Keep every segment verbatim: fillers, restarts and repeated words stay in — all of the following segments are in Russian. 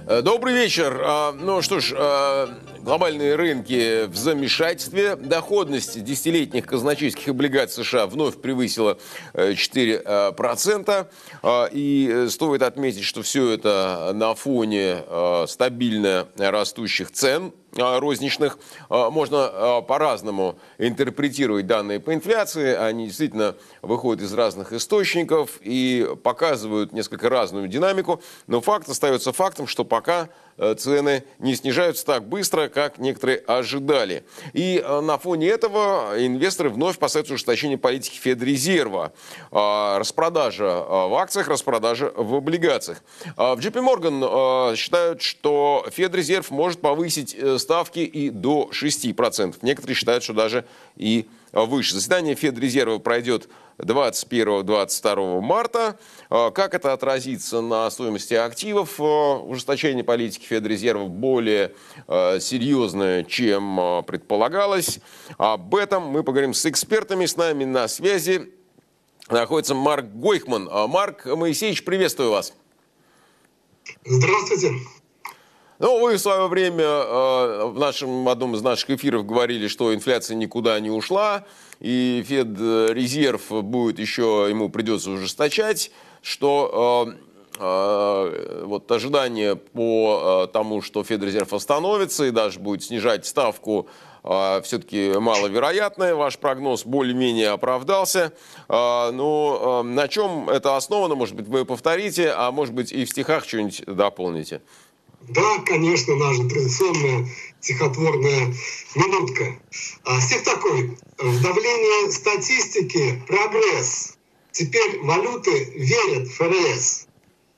Добрый вечер. Ну что ж, глобальные рынки в замешательстве. Доходность десятилетних казначейских облигаций США вновь превысила четыре процента. И стоит отметить, что все это на фоне стабильно растущих цен розничных. Можно по-разному интерпретировать данные по инфляции. Они действительно выходят из разных источников и показывают несколько разную динамику. Но факт остается фактом, что пока цены не снижаются так быстро, как некоторые ожидали. И на фоне этого инвесторы вновь опасаются ужесточения политики Федрезерва. Распродажа в акциях, распродажа в облигациях. В джей пи Morgan считают, что Федрезерв может повысить ставки и до шести процентов. Некоторые считают, что даже и выше. Заседание Федрезерва пройдет двадцать первого — двадцать второго марта. Как это отразится на стоимости активов? Ужесточение политики Федрезерва более серьезное, чем предполагалось. Об этом мы поговорим с экспертами. С нами на связи находится Марк Гойхман. Марк Моисеевич, приветствую вас. Здравствуйте. Ну, вы в свое время э, в нашем, одном из наших эфиров говорили, что инфляция никуда не ушла, и Федрезерв будет еще, ему придется ужесточать, что э, э, вот ожидание по э, тому, что Федрезерв остановится и даже будет снижать ставку, э, все-таки маловероятное. Ваш прогноз более-менее оправдался. Э, но э, на чем это основано, может быть, вы повторите, а может быть и в стихах что-нибудь дополните. Да, конечно, наша традиционная стихотворная минутка. А, стих такой. В давлении статистики прогресс. Теперь валюты верят в ФРС.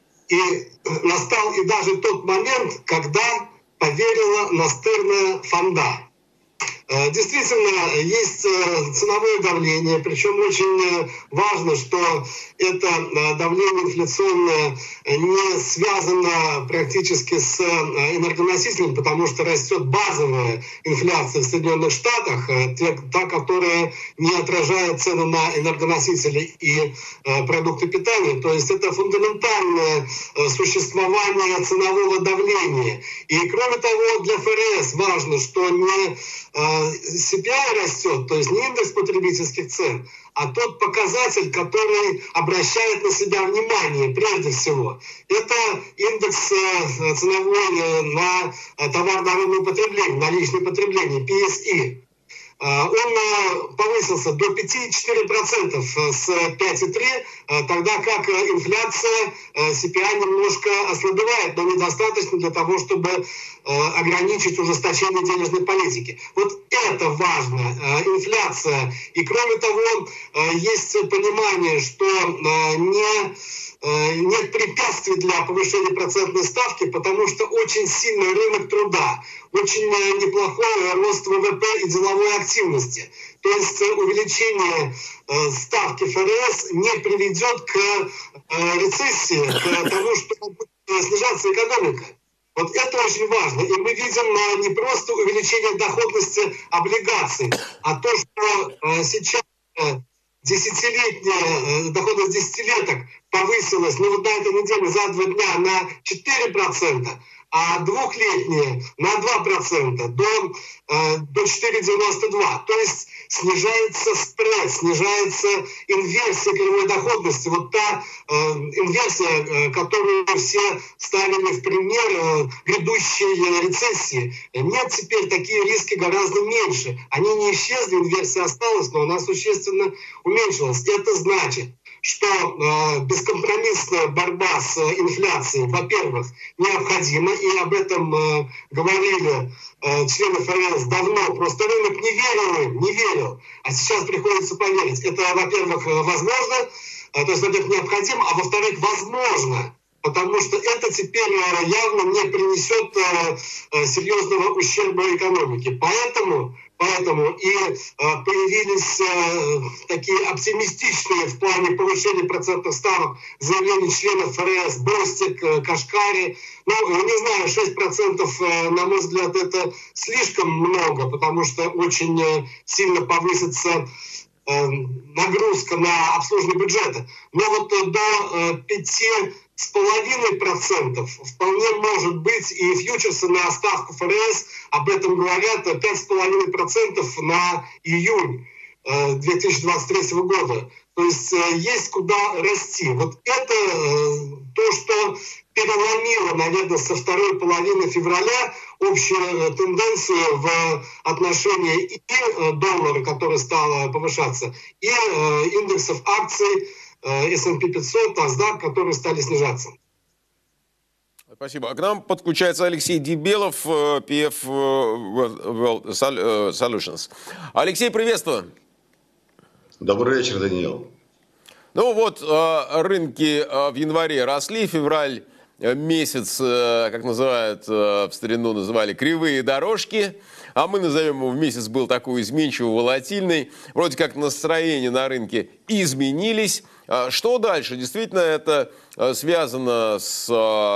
И настал и даже тот момент, когда поверила настырная фонда. Действительно, есть ценовое давление, причем очень важно, что это давление инфляционное не связано практически с энергоносителем, потому что растет базовая инфляция в Соединенных Штатах, та, которая не отражает цены на энергоносители и продукты питания. То есть это фундаментальное существование ценового давления. И кроме того, для ФРС важно, что не си пи ай растет, то есть не индекс потребительских цен, а тот показатель, который обращает на себя внимание прежде всего. Это индекс ценовой на товар-народного потребления, на личное потребление, пи эс и. Он повысился до пять целых четыре десятых процента с пять целых три десятых процента, тогда как инфляция си пи ай немножко ослабевает, но недостаточно для того, чтобы ограничить ужесточение денежной политики. Вот это важно, инфляция. И кроме того, есть понимание, что не... нет препятствий для повышения процентной ставки, потому что очень сильный рынок труда, очень неплохой рост вэ вэ пэ и деловой активности. То есть увеличение ставки ФРС не приведет к рецессии, к тому, что будет снижаться экономика. Вот это очень важно. И мы видим не просто увеличение доходности облигаций, а то, что сейчас десятилетняя доходность десятилеток повысилась, ну вот на этой неделе за два дня на четыре процента, а двухлетняя на два процента до, э, до четыре целых девяносто два сотых. То есть снижается спред, снижается инверсия кривой доходности. Вот та э, инверсия, э, которую все ставили в пример э, грядущей рецессии. Нет, теперь такие риски гораздо меньше. Они не исчезли, инверсия осталась, но она существенно уменьшилась. Это значит, что э, бескомпромиссная борьба с э, инфляцией, во-первых, необходима, и об этом э, говорили э, члены ФРС давно, просто рынок не верил, не верил, а сейчас приходится поверить. Это, во-первых, возможно, э, то есть, во-первых, необходимо, а во-вторых, возможно, потому что это теперь явно не принесет э, э, серьезного ущерба экономике. Поэтому Поэтому и э, появились э, такие оптимистичные в плане повышения процентных ставок заявления членов ФРС Бостик, э, Кашкари. Ну, не знаю, шесть процентов, э, на мой взгляд, это слишком много, потому что очень э, сильно повысится нагрузка на обслуживание бюджета. Но вот до пяти с половиной процентов вполне может быть, и фьючерсы на ставку ФРС об этом говорят, пять с половиной процентов на июнь две тысячи двадцать третьего года. То есть есть куда расти. Вот это то, что переломило, наверное, со второй половины февраля общую тенденцию в отношении и доллара, который стал повышаться, и индексов акций эс энд пи пятьсот, NASDAQ, которые стали снижаться. Спасибо. А к нам подключается Алексей Дебелов, пи эф World Solutions. Алексей, приветствую. Добрый вечер, Даниил. Ну вот, рынки в январе росли, февраль месяц, как называют в старину, называли кривые дорожки, а мы назовем его, месяц был такой изменчивый, волатильный. Вроде как настроения на рынке изменились. Что дальше? Действительно, это связано с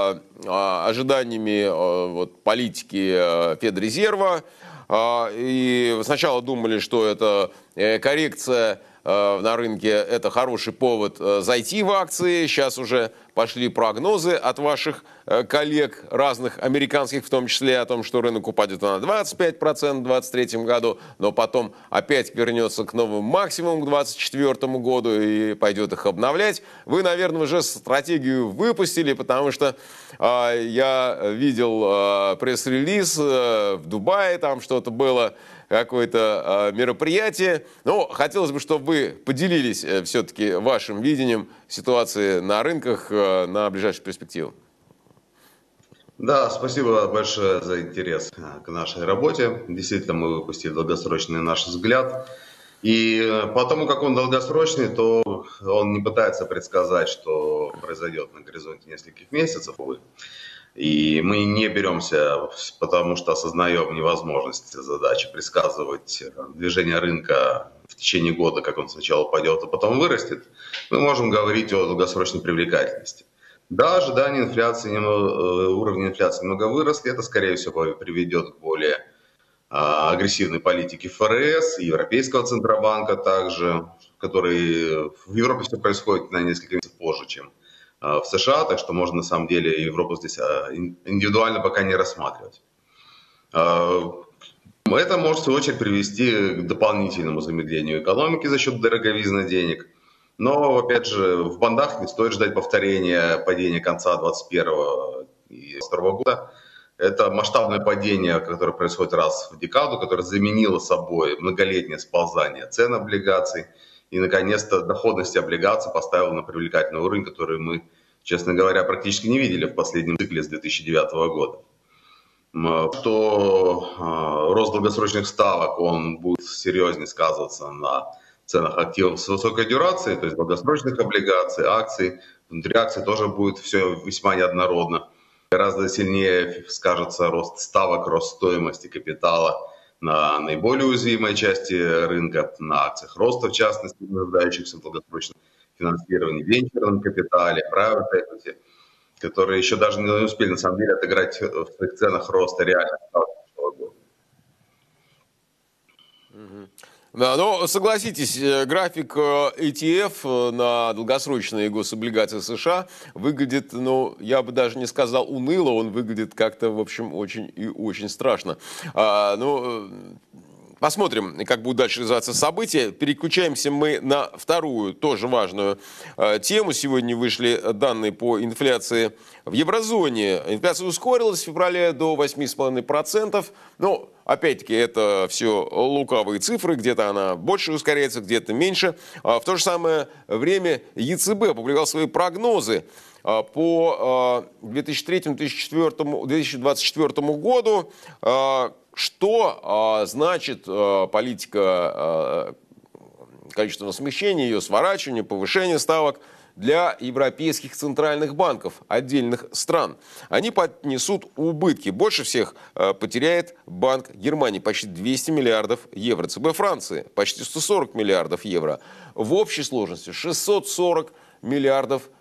ожиданиями вот, политики Федрезерва. И сначала думали, что это коррекция на рынке, это хороший повод зайти в акции. Сейчас уже пошли прогнозы от ваших коллег, разных американских, в том числе, о том, что рынок упадет на двадцать пять процентов в двадцать третьем году, но потом опять вернется к новым максимумам к двадцать четвёртому году и пойдет их обновлять. Вы, наверное, уже стратегию выпустили, потому что э, я видел э, пресс-релиз э, в Дубае, там что-то было, какое-то э, мероприятие. Но хотелось бы, чтобы вы поделились э, все-таки вашим видением ситуации на рынках э, на ближайшую перспективу. Да, спасибо большое за интерес к нашей работе. Действительно, мы выпустили долгосрочный наш взгляд. И по тому, как он долгосрочный, то он не пытается предсказать, что произойдет на горизонте нескольких месяцев, увы. И мы не беремся, потому что осознаем невозможность задачи предсказывать движение рынка в течение года, как он сначала пойдет, а потом вырастет. Мы можем говорить о долгосрочной привлекательности. Да, ожидания инфляции, уровень инфляции немного выросли. Это, скорее всего, приведет к более агрессивной политике ФРС, Европейского Центробанка также, который в Европе все происходит на несколько месяцев позже, чем в США, так что можно на самом деле Европу здесь индивидуально пока не рассматривать. Это может в свою очередь привести к дополнительному замедлению экономики за счет дороговизны денег. Но, опять же, в бандах не стоит ждать повторения падения конца двадцать первого и двадцать второго года. Это масштабное падение, которое происходит раз в декаду, которое заменило собой многолетнее сползание цен облигаций. И, наконец-то, доходность облигаций поставила на привлекательный уровень, который мы, честно говоря, практически не видели в последнем цикле с две тысячи девятого года. Что рост долгосрочных ставок, он будет серьезнее сказываться на ценах активов с высокой дюрацией, то есть долгосрочных облигаций, акций. Внутри акций тоже будет все весьма неоднородно. Гораздо сильнее скажется рост ставок, рост стоимости капитала на наиболее уязвимой части рынка, на акциях роста, в частности, нуждающихся в долгосрочном финансировании, венчурном капитале, private equity, которые еще даже не успели на самом деле отыграть в своих ценах роста реальных ставок. Да, но согласитесь, график и ти эф на долгосрочные гособлигации США выглядит, ну, я бы даже не сказал уныло, он выглядит как-то, в общем, очень и очень страшно. А, ну, посмотрим, как будут дальше развиваться события. Переключаемся мы на вторую, тоже важную э, тему. Сегодня вышли данные по инфляции в еврозоне. Инфляция ускорилась в феврале до восьми с половиной процентов. Ну, опять-таки, это все лукавые цифры. Где-то она больше ускоряется, где-то меньше. А в то же самое время ЕЦБ опубликовал свои прогнозы по две тысячи третьему — две тысячи двадцать четвёртому году. Что а, значит а, политика а, количественного смещения, ее сворачивания, повышения ставок для европейских центральных банков отдельных стран? Они понесут убытки. Больше всех а, потеряет Банк Германии, почти двести миллиардов евро. ЦБ Франции почти сто сорок миллиардов евро. В общей сложности шестьсот сорок миллиардов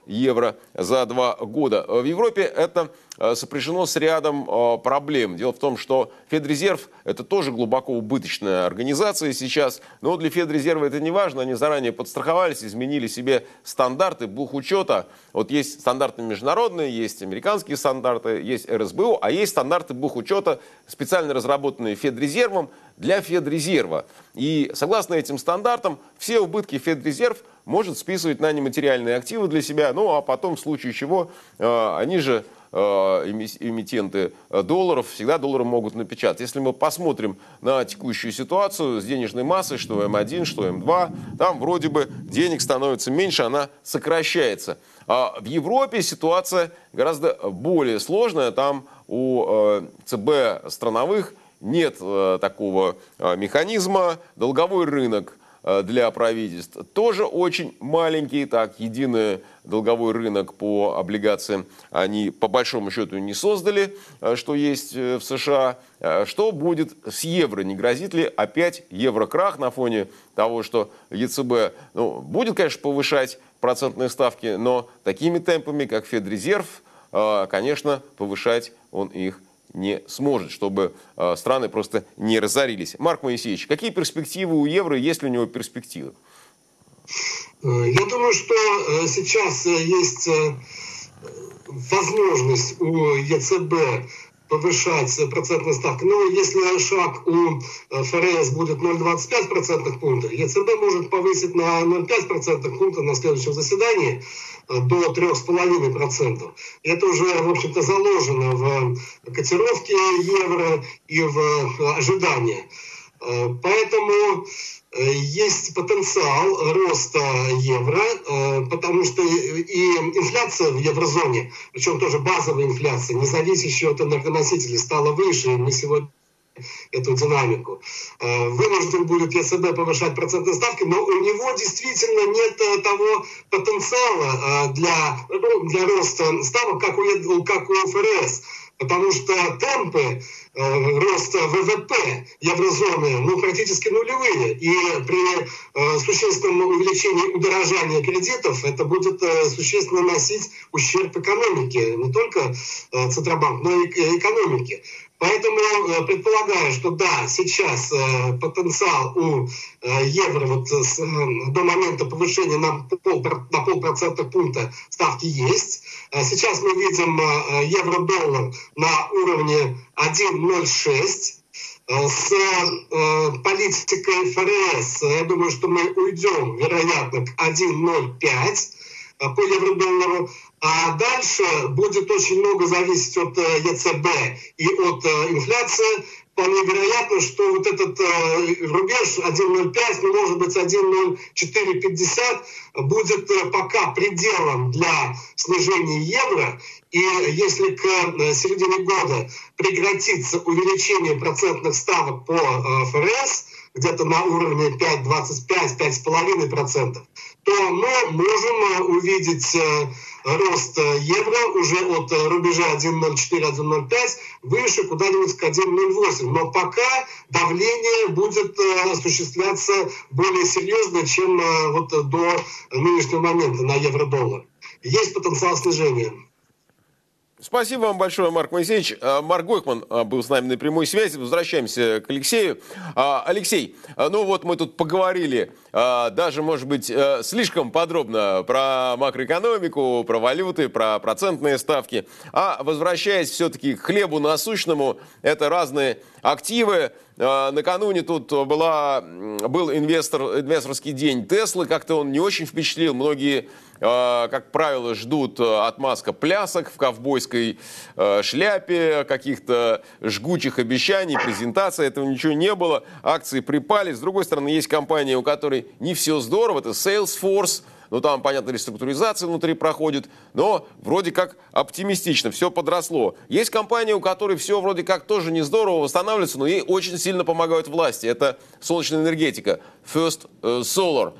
евро за два года. В Европе это сопряжено с рядом проблем. Дело в том, что Федрезерв – это тоже глубоко убыточная организация сейчас, но для Федрезерва это не важно. Они заранее подстраховались, изменили себе стандарты бухучета. Вот есть стандарты международные, есть американские стандарты, есть эр эс бэ о, а есть стандарты бухучета, специально разработанные Федрезервом для Федрезерва. И согласно этим стандартам все убытки Федрезерв может списывать на нематериальные активы для себя, ну а потом в случае чего э, они же эмитенты долларов всегда доллары могут напечатать. Если мы посмотрим на текущую ситуацию с денежной массой, что эм один, что эм два, там вроде бы денег становится меньше, она сокращается. А в Европе ситуация гораздо более сложная. Там у э, ЦБ страновых нет э, такого э, механизма. Долговой рынок для правительств тоже очень маленький. Так, единый долговой рынок по облигациям они по большому счету не создали, что есть в США. Что будет с евро? Не грозит ли опять еврокрах на фоне того, что е цэ бэ ну, будет, конечно, повышать процентные ставки, но такими темпами, как Федрезерв, конечно, повышать он их не сможет, чтобы э, страны просто не разорились. Марк Моисеевич, какие перспективы у евро, есть ли у него перспективы? Я думаю, что сейчас есть возможность у е цэ бэ повышать процентные ставки. Но если шаг у эф эр эс будет ноль целых двадцать пять сотых процентных пункта, е цэ бэ может повысить на ноль целых пять десятых процентных пункта на следующем заседании до трех с половиной процентов. Это уже, в общем-то, заложено в котировке евро и в ожидании. Поэтому есть потенциал роста евро, потому что и инфляция в еврозоне, причем тоже базовая инфляция, не зависящая от энергоносителей, стала выше. Мы сегодня эту динамику. Вынужден будет е цэ бэ повышать процентные ставки, но у него действительно нет того потенциала для, для роста ставок, как у, как у эф эр эс. Потому что темпы э, роста вэ вэ пэ еврозоны ну, практически нулевые. И при э, существенном увеличении удорожания кредитов это будет э, существенно носить ущерб экономике. Не только э, Центробанк, но и э, экономике. Поэтому э, предполагаю, что да, сейчас э, потенциал у э, евро вот, с, э, до момента повышения на, пол, на полпроцентных пункта ставки есть. Э, сейчас мы видим э, евро-доллар на уровне один целых ноль шесть. Э, с э, политикой эф эр эс, я думаю, что мы уйдем, вероятно, к один целых ноль пять э, по евро-доллару. А дальше будет очень много зависеть от е цэ бэ и от инфляции. Вполне вероятно, что вот этот э, рубеж один целых ноль пять, ну, может быть, один целых ноль четыре пятьдесят будет э, пока пределом для снижения евро. И если к э, середине года прекратится увеличение процентных ставок по э, эф эр эс, где-то на уровне пять целых двадцать пять — пять целых пять десятых процента, то мы можем увидеть э, рост евро уже от рубежа один целых ноль четыре — один целых ноль пять выше куда-нибудь к один целых ноль восемь. Но пока давление будет осуществляться более серьезно, чем вот до нынешнего момента на евро-доллар. Есть потенциал снижения. Спасибо вам большое, Марк Моисеевич. Марк Гойхман был с нами на прямой связи. Возвращаемся к Алексею. Алексей, ну вот мы тут поговорили даже, может быть, слишком подробно про макроэкономику, про валюты, про процентные ставки. А возвращаясь все-таки к хлебу насущному, это разные активы. Накануне тут была, был инвестор, инвесторский день Теслы. Как-то он не очень впечатлил. Многие, как правило, ждут от Маска плясок в ковбойской шляпе, каких-то жгучих обещаний, презентации. Этого ничего не было. Акции припали. С другой стороны, есть компания, у которой не все здорово. Это Salesforce. Ну, там, понятно, реструктуризация внутри проходит, но вроде как оптимистично, все подросло. Есть компания, у которой все вроде как тоже не здорово восстанавливается, но ей очень сильно помогают власти. Это солнечная энергетика, First Solar.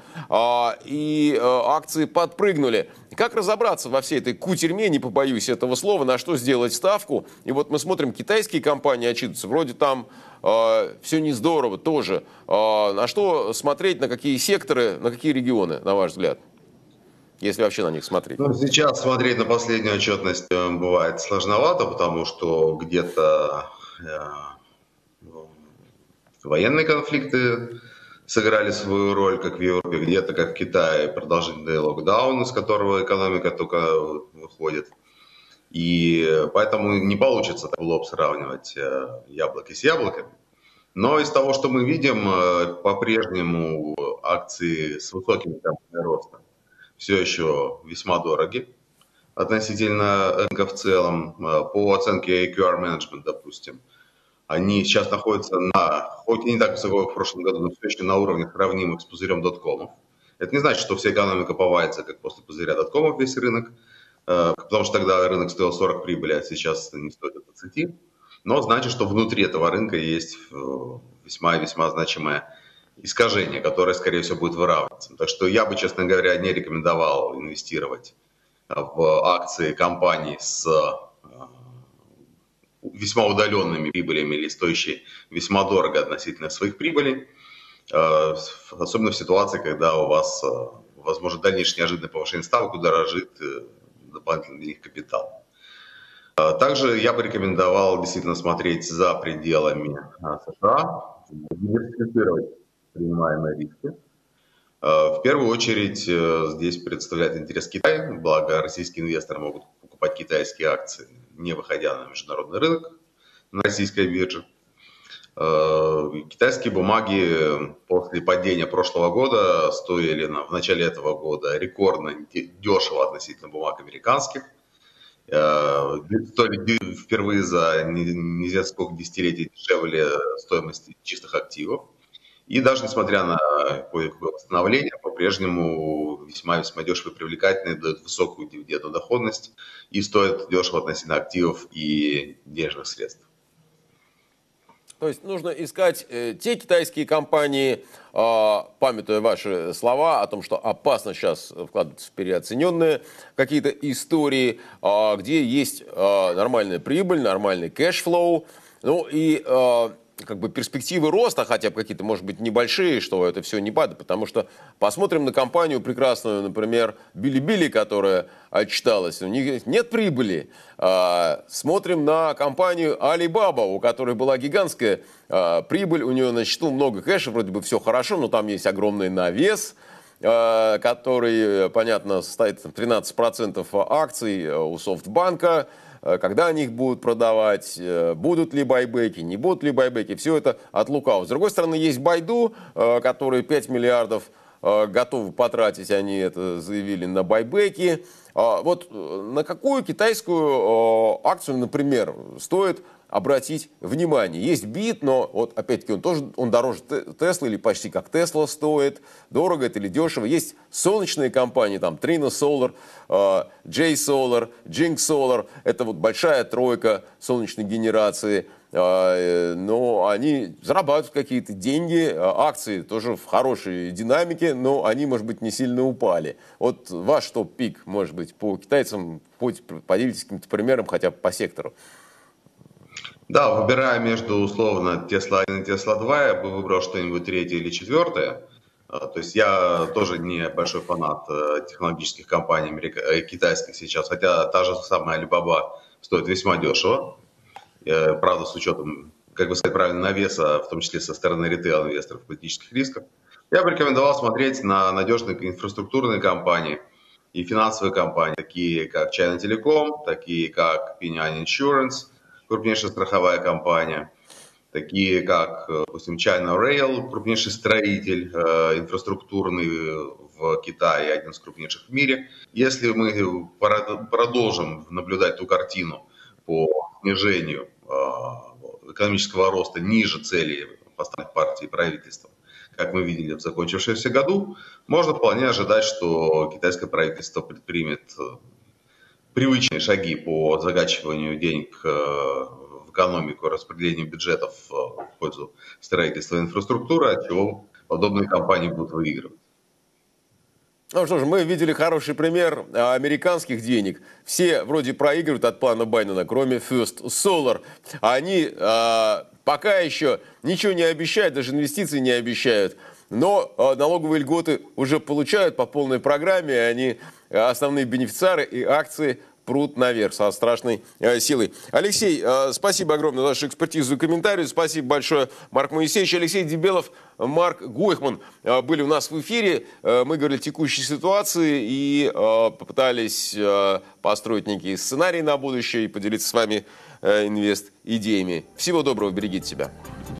И акции подпрыгнули. Как разобраться во всей этой кутерьме, не побоюсь этого слова, на что сделать ставку? И вот мы смотрим, китайские компании отчитываются, вроде там э, все не здорово тоже. Э, на что смотреть, на какие секторы, на какие регионы, на ваш взгляд? если вообще на них смотреть? Ну, сейчас смотреть на последнюю отчетность бывает сложновато, потому что где-то э, военные конфликты сыграли свою роль, как в Европе, где-то, как в Китае, продолжительный локдаун, из которого экономика только выходит. И поэтому не получится в лоб сравнивать яблоки с яблоками. Но из того, что мы видим, по-прежнему акции с высокими темпами роста все еще весьма дороги относительно рынка в целом. По оценке эй кью ар Management, допустим, они сейчас находятся на, хоть и не так высоко, как в прошлом году, но все еще на уровнях, равнимых с пузырем доткомов. Это не значит, что вся экономика повалится, как после пузыря доткомов весь рынок, потому что тогда рынок стоил сорок прибыли, а сейчас не стоит двадцать. Но значит, что внутри этого рынка есть весьма и весьма значимое искажение, которое, скорее всего, будет выравниваться. Так что я бы, честно говоря, не рекомендовал инвестировать в акции компаний с весьма удаленными прибылями или стоящие весьма дорого относительно своих прибылей, особенно в ситуации, когда у вас, возможно, дальнейшее неожиданное повышение ставок удорожит дополнительный для них капитал. Также я бы рекомендовал действительно смотреть за пределами США, диверсифицировать принимаемые риски. В первую очередь здесь представляет интерес Китай, благо российские инвесторы могут покупать китайские акции, не выходя на международный рынок, на российской бирже. Китайские бумаги после падения прошлого года стоили в начале этого года рекордно дешево относительно бумаг американских. Стоили впервые за неизвестно сколько десятилетий дешевле стоимости чистых активов. И даже несмотря на кое-какое восстановление, по-прежнему весьма-весьма дешево и привлекательные, дают высокую дивидендную доходность и стоят дешево относительно активов и денежных средств. То есть нужно искать э, те китайские компании, э, памятуя ваши слова о том, что опасно сейчас вкладываться в переоцененные какие-то истории, э, где есть э, нормальная прибыль, нормальный кэшфлоу, ну и э, как бы перспективы роста, хотя бы какие-то, может быть, небольшие, что это все не падает, потому что посмотрим на компанию прекрасную, например, Билибили, которая отчиталась, у них нет прибыли. А, смотрим на компанию Alibaba, у которой была гигантская а, прибыль, у нее на счету много кэша, вроде бы все хорошо, но там есть огромный навес, а, который, понятно, состоит тринадцать процентов акций у Софтбанка. Когда они их будут продавать, будут ли байбеки, не будут ли байбеки, все это от лукавого. С другой стороны, есть Байду, которые пять миллиардов готовы потратить, они это заявили, на байбеки. Вот на какую китайскую акцию, например, стоит обратить внимание? Есть Бит, но вот опять-таки он тоже он дороже Теслы или почти как Тесла стоит. Дорого это или дешево. Есть солнечные компании, там Trina Solar, J Solar, Jinx Solar. Это вот большая тройка солнечной генерации. Но они зарабатывают какие-то деньги, акции тоже в хорошей динамике, но они, может быть, не сильно упали. Вот ваш топ-пик, может быть, по китайцам, поделитесь каким-то примером хотя бы по сектору. Да, выбирая между условно Tesla один и Tesla два, я бы выбрал что-нибудь третье или четвертое. То есть я тоже не большой фанат технологических компаний китайских сейчас, хотя та же самая Alibaba стоит весьма дешево. Правда, с учетом, как бы сказать правильно, навеса, в том числе со стороны ритейл-инвесторов, политических рисков. Я бы рекомендовал смотреть на надежные инфраструктурные компании и финансовые компании, такие как China Telecom, такие как Pinion Insurance, крупнейшая страховая компания, такие как, допустим, China Rail, крупнейший строитель э, инфраструктурный в Китае, один из крупнейших в мире. Если мы продолжим наблюдать ту картину по снижению э, экономического роста ниже целей поставленных партий и правительства, как мы видели в закончившемся году, можно вполне ожидать, что китайское правительство предпримет привычные шаги по закачиванию денег в экономику, распределению бюджетов в пользу строительства инфраструктуры, от чего подобные компании будут выигрывать. Ну что ж, мы видели хороший пример американских денег. Все вроде проигрывают от плана Байдена, кроме First Solar. Они э, пока еще ничего не обещают, даже инвестиций не обещают. Но э, налоговые льготы уже получают по полной программе, и они основные бенефициары и акции прут наверх со страшной э, силой. Алексей, э, спасибо огромное за вашу экспертизу и комментарию. Спасибо большое, Марк Моисеевич. Алексей Дебелов, Марк Гойхман э, были у нас в эфире. Э, мы говорили о текущей ситуации и э, попытались э, построить некие сценарии на будущее и поделиться с вами э, инвест-идеями. Всего доброго, берегите себя.